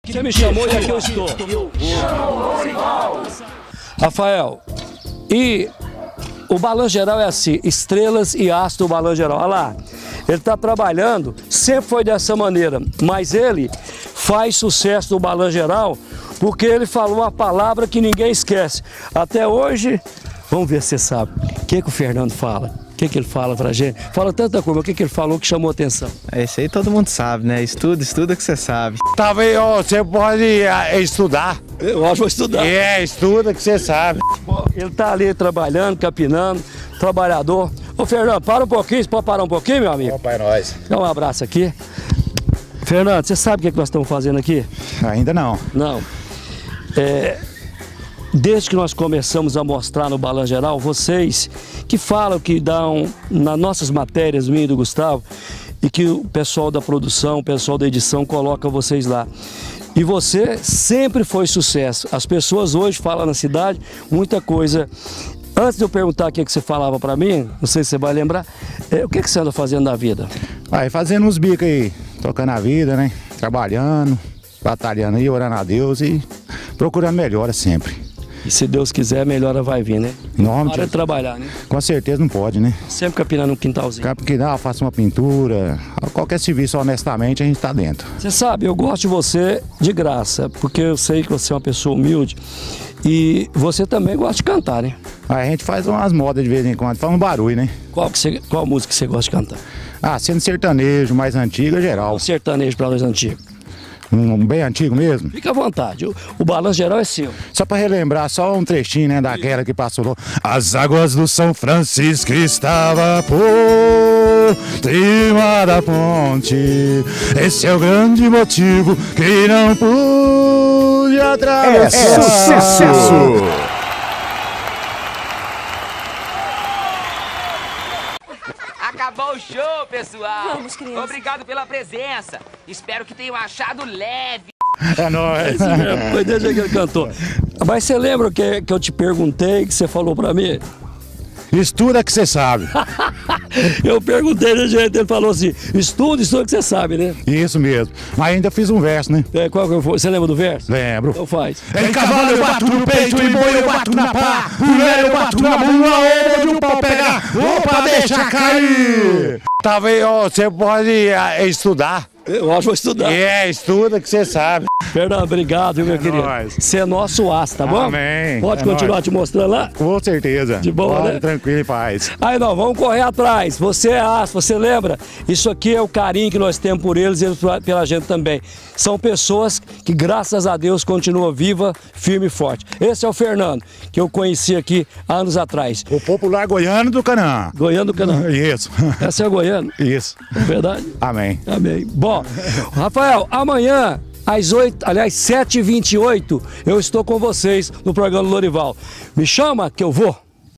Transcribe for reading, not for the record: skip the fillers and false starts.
Você me chamou e aqui eu estou. Rafael, e o Balanço Geral é assim, estrelas e astros do Balanço Geral. Olha lá, ele está trabalhando, sempre foi dessa maneira, mas ele faz sucesso no Balanço Geral porque ele falou uma palavra que ninguém esquece. Até hoje, vamos ver se você sabe, o que o Fernando fala? O que ele fala pra gente? Fala tanta coisa, mas o que ele falou que chamou a atenção? Esse aí todo mundo sabe, né? Estuda que você sabe. Talvez você pode estudar. Eu acho que vou estudar. Estuda que você sabe. Ele tá ali trabalhando, capinando, trabalhador. Ô Fernando, para um pouquinho, você pode parar um pouquinho, meu amigo? Pai, nós. Dá um abraço aqui. Fernando, você sabe o que nós estamos fazendo aqui? Ainda não. Não. Desde que nós começamos a mostrar no Balanço Geral, vocês que falam, que dão nas nossas matérias, minha e do Gustavo, e que o pessoal da produção, o pessoal da edição coloca vocês lá. E você sempre foi sucesso. As pessoas hoje falam na cidade muita coisa. Antes de eu perguntar o que você falava para mim, não sei se você vai lembrar, o que você anda fazendo na vida? Vai fazendo uns bicos aí, tocando a vida, né? Trabalhando, batalhando aí, orando a Deus e procurando melhora sempre. E se Deus quiser, melhora vai vir, né? Para de trabalhar, né? Com certeza não pode, né? Sempre capinando um quintalzinho. Porque dá, faça uma pintura, qualquer serviço honestamente a gente tá dentro. Você sabe, eu gosto de você de graça, porque eu sei que você é uma pessoa humilde e você também gosta de cantar, né? Aí a gente faz umas modas de vez em quando, faz um barulho, né? Qual música você gosta de cantar? Ah, sendo sertanejo, mais antigo, geral. Um sertanejo para nós antigos. Um bem antigo mesmo? Fica à vontade, o Balanço Geral é seu. Só para relembrar, só um trechinho, né, daquela que passou. As águas do São Francisco estava por cima da ponte. Esse é o grande motivo que não pude atravessar. É sucesso! Acabou o show, pessoal! Vamos, criança. Obrigado pela presença. Espero que tenham achado leve. É nóis. Foi desde que ele cantou. Mas você lembra que eu te perguntei, que você falou pra mim? Estuda que você sabe. Eu perguntei de jeito, ele falou assim, estuda que você sabe, né? Isso mesmo. Mas ainda fiz um verso, né? Qual que foi? Você lembra do verso? Lembro. Então faz. Em cavalo eu bato no peito, em boi eu bato na pá, mulher eu bato na bunda, onde o pau pegar, opa, deixa cair. Talvez você pode estudar. Eu acho que vou estudar. Estuda que você sabe. Fernando, obrigado, meu querido. Nóis. Você é nosso aço, tá bom? Amém. Pode É continuar nóis. te mostrando lá? Com certeza. De boa, pode, né? Tranquilo e paz. Aí não, vamos correr atrás. Você é aço, você lembra? Isso aqui é o carinho que nós temos por eles e eles pela gente também. São pessoas que, graças a Deus, continuam viva, firme e forte. Esse é o Fernando, que eu conheci aqui há anos atrás. O popular goiano do Canaã. Goiano do Canaã. Isso. Esse é o goiano? Isso. É verdade? Amém. Amém. Bom, Rafael, amanhã, às 7h28, eu estou com vocês no programa Lorival. Me chama que eu vou.